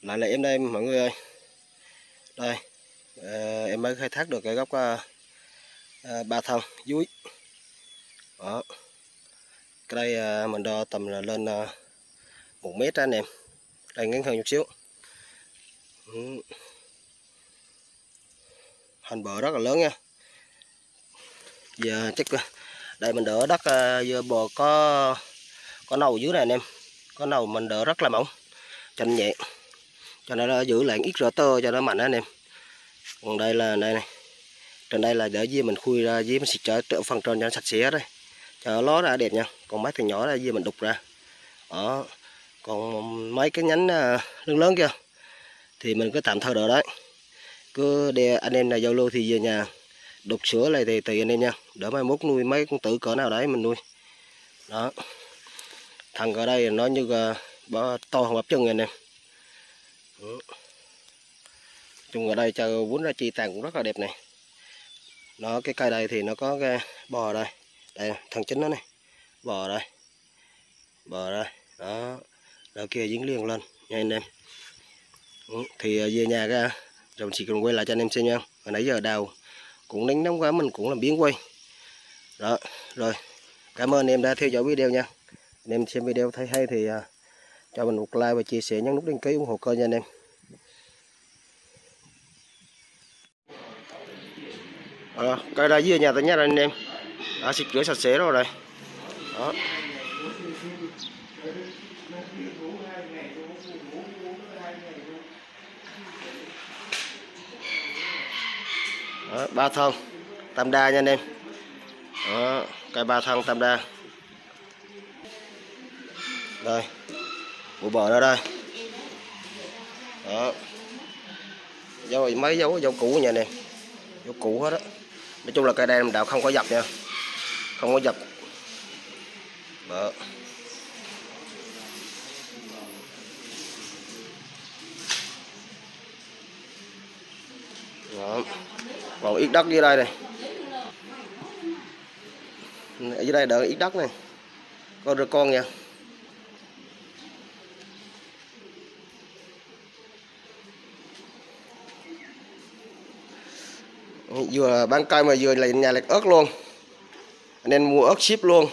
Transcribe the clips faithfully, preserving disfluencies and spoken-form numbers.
Lại là em đây mọi người ơi. Đây à, em mới khai thác được cái gốc à, à, ba thân dúi đó. Cái đây à, mình đo tầm là lên à, một mét đó anh em, đây ngắn hơn chút xíu. Ừ. Hành bờ rất là lớn nha. Giờ chắc đây mình đỡ đất à, giờ bò có có nầu dưới này anh em, có nầu mình đỡ rất là mỏng chanh nhẹ, cho nên nó giữ lại ít rỡ tơ cho nó mạnh anh em. Còn đây là đây này, trên đây là để dưa mình khui ra, dưa mình xịt trở, trở phần trên cho nó sạch sẽ đây, cho nó ra đẹp nha. Còn mấy thằng nhỏ là dưa mình đục ra đó. Còn mấy cái nhánh lớn lớn kia thì mình cứ tạm thời đỡ đấy, cứ để anh em là giao lưu thì về nhà đục sữa này thì tùy anh em nha, đỡ mai mốt nuôi mấy con tử cỡ nào đấy mình nuôi đó. Thằng ở đây nó như uh, to hơn bắp chân anh em. Chung ở đây cho vốn ra chi tàn cũng rất là đẹp này. Nó cái cây đây thì nó có cái bò đây, đây thằng chính nó này, bò đây, bò đây đó, đó kia dính liền lên nha anh em. Ừ, thì về nhà ra rồi chỉ cần quay lại cho anh em xem nha. Hồi nãy giờ đào cũng đánh nóng quá mình cũng làm biến quay đó. Rồi cảm ơn anh em đã theo dõi video nha. Anh em xem video thấy hay thì uh, cho mình một like và chia sẻ, nhấn nút đăng ký ủng hộ kênh nha anh em. À, cây ra dưới nhà tôi nhé anh em, đã xịt rửa sạch sẽ rồi đây đó. Đó, ba thân tam đa nha anh em đó, cây ba thân tam đa đây, bộ bờ ra đây đó, dấu mấy dấu dấu cũ nha anh em, dấu cũ hết đó. Nói chung là cây đen đạo không có dập nha, không có dập đó. Đó. Còn ít đất dưới đây này, ở dưới đây đỡ ít đất này, có đứa con nha. Vừa bán cây mà vừa là nhà lệch ớt luôn, nên mua ớt ship luôn.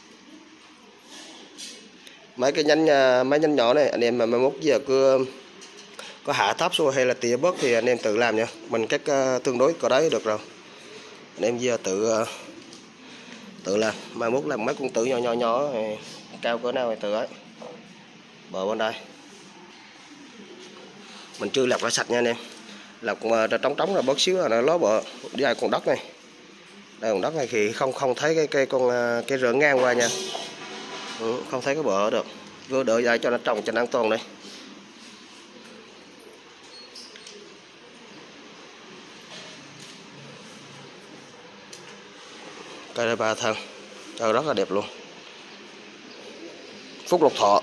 Mấy cái nhánh mấy nhánh nhỏ này anh em mà mai mốt giờ cứ có hạ thấp xuống hay là tỉa bớt thì anh em tự làm nha, mình cách uh, tương đối cỡ đấy được rồi. Anh em giờ tự uh, tự làm, mai mốt làm mấy con tử nhỏ nhỏ nhỏ này, cao cỡ nào thì tự ấy. Bờ bên đây mình chưa lọc ra sạch nha anh em, lọc uh, trống trống là bớt xíu là nó ló bờ. Đi ai còn đất này, đây còn đất này thì không không thấy cái cây con uh, cái rỡ ngang qua nha. Ừ, không thấy cái bờ được, cứ đợi ai cho nó trồng cho nó an toàn đây. Cây đây ba thân, trời rất là đẹp luôn. Phúc Lộc Thọ.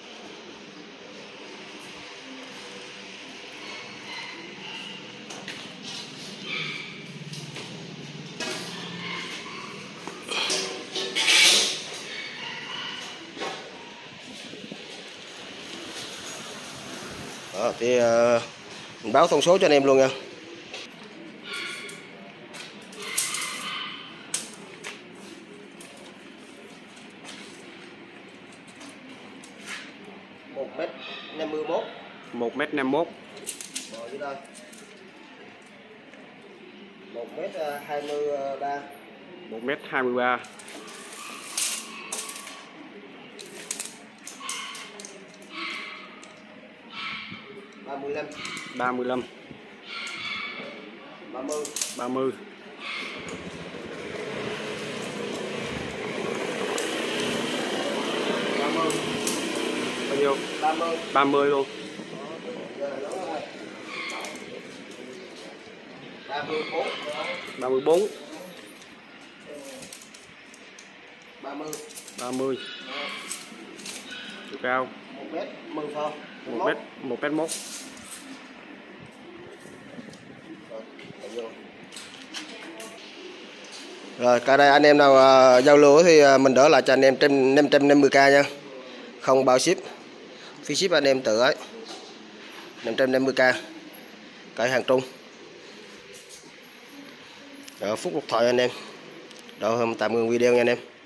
Đó, thì uh, mình báo thông số cho anh em luôn nha. một mét năm mươi mốt. một mét năm mươi mốt. Bò dưới đây. một mét hai mươi ba. một mét hai mươi ba. ba mươi lăm. ba mươi lăm. ba mươi. ba mươi. Bao nhiêu? ba mươi. ba mươi luôn. ba mươi bốn. ba mươi bốn. ba mươi. ba mươi. Chiều cao một mét mười phân. một mét một mét mốt. Rồi cái đây anh em nào uh, giao lưu thì uh, mình đỡ lại cho anh em năm trăm năm mươi k nha, không bao ship, phí ship anh em tự ấy. năm trăm năm mươi k, cây hàng trung. Đó, phút một thoại anh em. Đó, tạm ngừng video nha anh em.